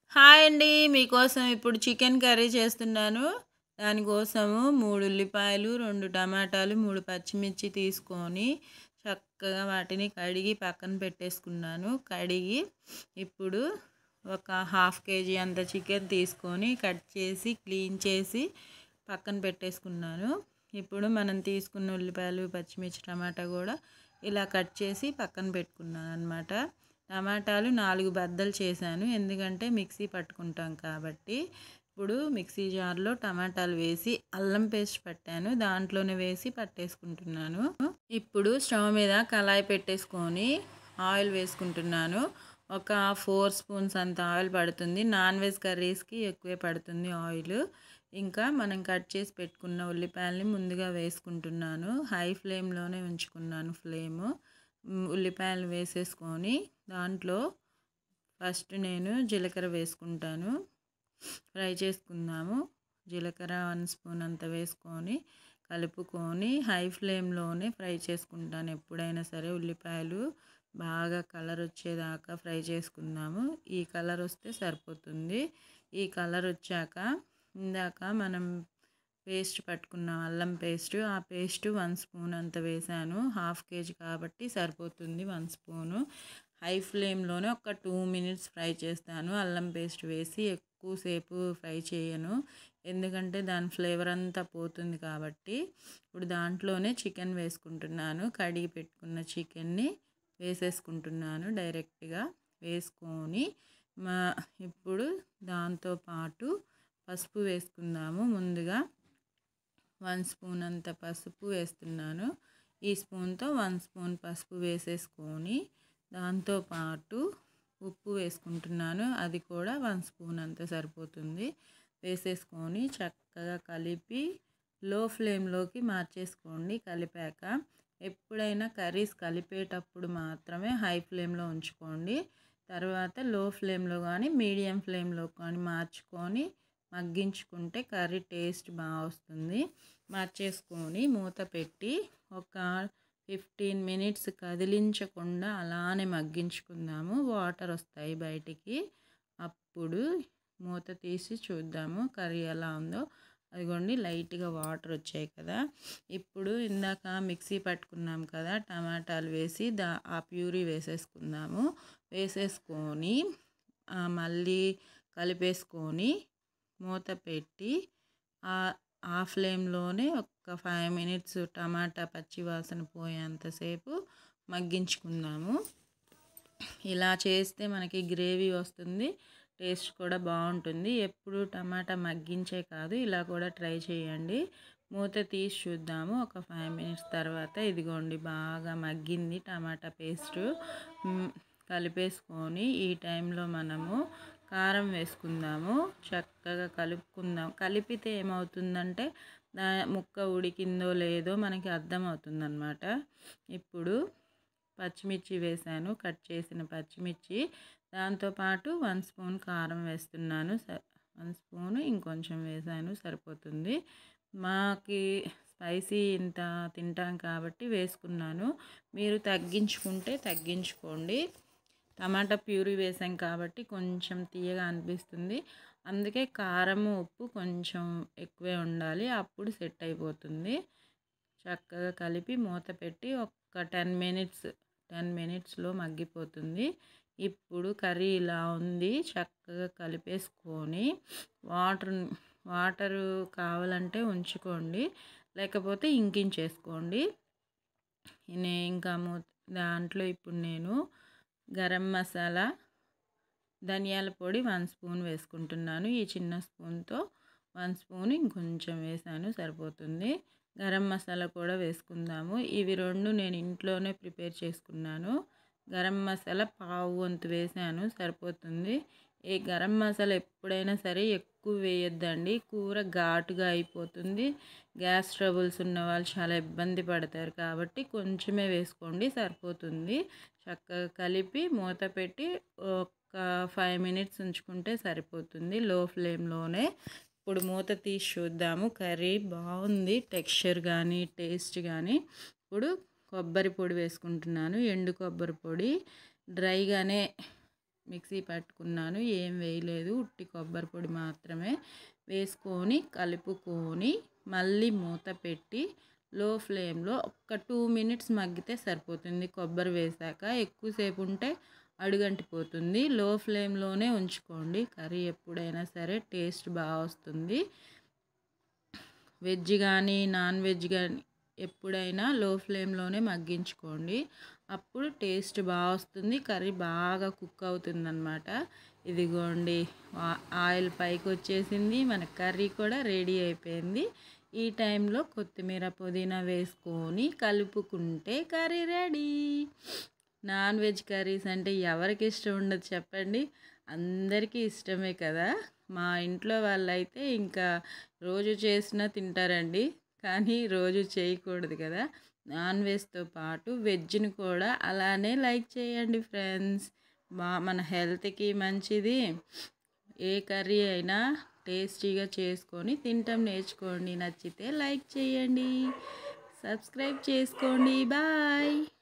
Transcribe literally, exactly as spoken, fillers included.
Hi అండి. మీకోసం ఇప్పుడు చికెన్ కర్రీ చేస్తున్నాను. దానికోసము మూడు ఉల్లిపాయలు, రెండు టమాటాలు, మూడు పచ్చిమిర్చి తీసుకొని చక్కగా వాటిని కడిగి పక్కన పెట్టేసుకున్నాను. కడిగి ఇప్పుడు ఒక హాఫ్ కేజీ అంత చికెన్ తీసుకొని కట్ చేసి క్లీన్ చేసి పక్కన పెట్టేసుకున్నాను. ఇప్పుడు మనం తీసుకున్న ఉల్లిపాయలు, పచ్చిమిర్చి, టమాటా కూడా ఇలా కట్ చేసి పక్కన పెట్టుకున్నాను అన్నమాట. టమాటాలు నాలుగు బద్దలు చేశాను, ఎందుకంటే మిక్సీ పట్టుకుంటాం కాబట్టి. ఇప్పుడు మిక్సీ జార్లో టమాటాలు వేసి అల్లం పేస్ట్ పట్టాను, దాంట్లోనే వేసి పట్టేసుకుంటున్నాను. ఇప్పుడు స్టవ్ మీద కళాయి పెట్టేసుకొని ఆయిల్ వేసుకుంటున్నాను. ఒక ఫోర్ స్పూన్స్ అంత ఆయిల్ పడుతుంది. నాన్ వెజ్ కర్రీస్కి ఎక్కువే పడుతుంది ఆయిల్. ఇంకా మనం కట్ చేసి పెట్టుకున్న ఉల్లిపాయలని ముందుగా వేసుకుంటున్నాను. హై ఫ్లేమ్లోనే ఉంచుకున్నాను ఫ్లేము. ఉల్లిపాయలు వేసేసుకొని దాంట్లో ఫస్ట్ నేను జీలకర్ర వేసుకుంటాను. ఫ్రై చేసుకుందాము. జీలకర్ర వన్ స్పూన్ అంత వేసుకొని కలుపుకొని హై ఫ్లేమ్లోనే ఫ్రై చేసుకుంటాను. ఎప్పుడైనా సరే ఉల్లిపాయలు బాగా కలర్ వచ్చేదాకా ఫ్రై చేసుకుందాము. ఈ కలర్ వస్తే సరిపోతుంది. ఈ కలర్ వచ్చాక ఇందాక మనం పేస్ట్ పట్టుకున్నాం, అల్లం పేస్ట్. ఆ పేస్ట్ వన్ స్పూన్ అంత వేసాను. హాఫ్ కేజీ కాబట్టి సరిపోతుంది వన్ స్పూను. హై ఫ్లేమ్లోనే ఒక టూ మినిట్స్ ఫ్రై చేస్తాను. అల్లం పేస్ట్ వేసి ఎక్కువసేపు ఫ్రై చేయను, ఎందుకంటే దాని ఫ్లేవర్ అంతా పోతుంది కాబట్టి. ఇప్పుడు దాంట్లోనే చికెన్ వేసుకుంటున్నాను. కడిగి పెట్టుకున్న చికెన్ని వేసేసుకుంటున్నాను డైరెక్ట్గా. వేసుకొని మా ఇప్పుడు దాంతోపాటు పసుపు వేసుకుందాము. ముందుగా వన్ స్పూన్ అంత పసుపు వేస్తున్నాను. ఈ స్పూన్తో వన్ స్పూన్ పసుపు వేసేసుకొని దాంతోపాటు ఉప్పు వేసుకుంటున్నాను. అది కూడా వన్ స్పూన్ అంత సరిపోతుంది. వేసేసుకొని చక్కగా కలిపి లో ఫ్లేమ్లోకి మార్చేసుకోండి. కలిపాక ఎప్పుడైనా కర్రీస్ కలిపేటప్పుడు మాత్రమే హై ఫ్లేమ్లో ఉంచుకోండి. తర్వాత లో ఫ్లేమ్లో కానీ మీడియం ఫ్లేమ్లో కానీ మార్చుకొని మగ్గించుకుంటే కర్రీ టేస్ట్ బాగా వస్తుంది. మార్చేసుకొని మూత పెట్టి ఒక ఫిఫ్టీన్ మినిట్స్ కదిలించకుండా అలానే మగ్గించుకుందాము. వాటర్ వస్తాయి బయటికి. అప్పుడు మూత తీసి చూద్దాము కర్రీ ఎలా ఉందో. అదిగోండి, లైట్గా వాటర్ వచ్చాయి కదా. ఇప్పుడు ఇందాక మిక్సీ పట్టుకున్నాం కదా, టమాటాలు వేసి దా ఆ ప్యూరీ వేసేసుకుందాము. వేసేసుకొని మళ్ళీ కలిపేసుకొని మూత పెట్టి ఆ ఫ్లేమ్లోనే ఒక ఫైవ్ మినిట్స్ టమాటా పచ్చి వాసన పోయేంతసేపు మగ్గించుకుందాము. ఇలా చేస్తే మనకి గ్రేవీ వస్తుంది, టేస్ట్ కూడా బాగుంటుంది. ఎప్పుడు టమాటా మగ్గించే కాదు, ఇలా కూడా ట్రై చేయండి. మూత తీసి చూద్దాము ఒక ఫైవ్ మినిట్స్ తర్వాత. ఇదిగోండి, బాగా మగ్గింది టమాటా పేస్టు. కలిపేసుకొని ఈ టైంలో మనము కారం వేసుకుందాము. చక్కగా కలుపుకుందాం. కలిపితే ఏమవుతుందంటే దా ముక్క ఉడికిందో లేదో మనకి అర్థమవుతుందన్నమాట. ఇప్పుడు పచ్చిమిర్చి వేసాను, కట్ చేసిన పచ్చిమిర్చి. దాంతోపాటు వన్ స్పూన్ కారం వేస్తున్నాను. వన్ స్పూన్ ఇంకొంచెం వేసాను, సరిపోతుంది. మాకి స్పైసీ ఇంత తింటాం కాబట్టి వేసుకున్నాను. మీరు తగ్గించుకుంటే తగ్గించుకోండి. టమాటా ప్యూరీ వేసాం కాబట్టి కొంచెం తీయగా అనిపిస్తుంది. అందుకే కారం ఉప్పు కొంచెం ఎక్కువే ఉండాలి, అప్పుడు సెట్ అయిపోతుంది. చక్కగా కలిపి మూత పెట్టి ఒక టెన్ మినిట్స్ టెన్ మినిట్స్లో మగ్గిపోతుంది. ఇప్పుడు కర్రీ ఇలా ఉంది. చక్కగా కలిపేసుకొని వాటర్ వాటరు కావాలంటే ఉంచుకోండి, లేకపోతే ఇంకించేసుకోండి. ఇంకా దాంట్లో ఇప్పుడు నేను గరం మసాలా, ధనియాల పొడి వన్ స్పూన్ వేసుకుంటున్నాను. ఈ చిన్న స్పూన్తో వన్ స్పూన్ ఇంకొంచెం వేసాను, సరిపోతుంది. గరం మసాలా కూడా వేసుకుందాము. ఇవి రెండు నేను ఇంట్లోనే ప్రిపేర్ చేసుకున్నాను. గరం మసాలా పావు వంతు వేసాను, సరిపోతుంది. ఈ గరం మసాలా ఎప్పుడైనా సరే ఎక్కువ వేయొద్దండి, కూర ఘాటుగా అయిపోతుంది. గ్యాస్ ట్రబుల్స్ ఉన్న వాళ్ళు చాలా ఇబ్బంది పడతారు కాబట్టి కొంచెమే వేసుకోండి, సరిపోతుంది. చక్కగా కలిపి మూత పెట్టి ఒక ఫైవ్ మినిట్స్ ఉంచుకుంటే సరిపోతుంది లో ఫ్లేమ్లోనే. ఇప్పుడు మూత తీసి చూద్దాము. కర్రీ బాగుంది, టెక్స్చర్ కానీ టేస్ట్ కానీ. ఇప్పుడు కొబ్బరి పొడి వేసుకుంటున్నాను. ఎండు కొబ్బరి పొడి డ్రైగానే మిక్సీ పట్టుకున్నాను, ఏం వేయలేదు, ఉట్టి కొబ్బరి పొడి మాత్రమే వేసుకొని కలుపుకొని మళ్ళీ మూత పెట్టి లో ఫ్లేమ్లో ఒక్క టూ మినిట్స్ మగ్గితే సరిపోతుంది. కొబ్బరి వేసాక ఎక్కువసేపు ఉంటే అడుగంటిపోతుంది. లో ఫ్లేమ్లోనే ఉంచుకోండి. కర్రీ ఎప్పుడైనా సరే టేస్ట్ బాగా వస్తుంది. వెజ్ కానీ నాన్ వెజ్ కానీ ఎప్పుడైనా లో ఫ్లేమ్లోనే మగ్గించుకోండి, అప్పుడు టేస్ట్ బాగా వస్తుంది, కర్రీ బాగా కుక్ అవుతుంది అన్నమాట. ఇదిగోండి ఆయిల్ పైకి వచ్చేసింది, మన కర్రీ కూడా రెడీ అయిపోయింది. ఈ టైంలో కొత్తిమీర పుదీనా వేసుకొని కలుపుకుంటే curry ready. Non veg curries అంటే ఎవరికి ఇష్టం ఉండదు చెప్పండి, అందరికీ ఇష్టమే కదా. మా ఇంట్లో వాళ్ళైతే ఇంకా రోజు చేసినా తింటారండి, కానీ రోజు చేయకూడదు కదా. నాన్ వెజ్తో పాటు వెజ్ని కూడా అలానే లైక్ చేయండి ఫ్రెండ్స్. బా మన హెల్త్కి మంచిది. ఏ కర్రీ అయినా టేస్టీగా చేసుకొని తింటాం నేర్చుకోండి. నచ్చితే లైక్ చేయండి, సబ్స్క్రైబ్ చేసుకోండి. బాయ్.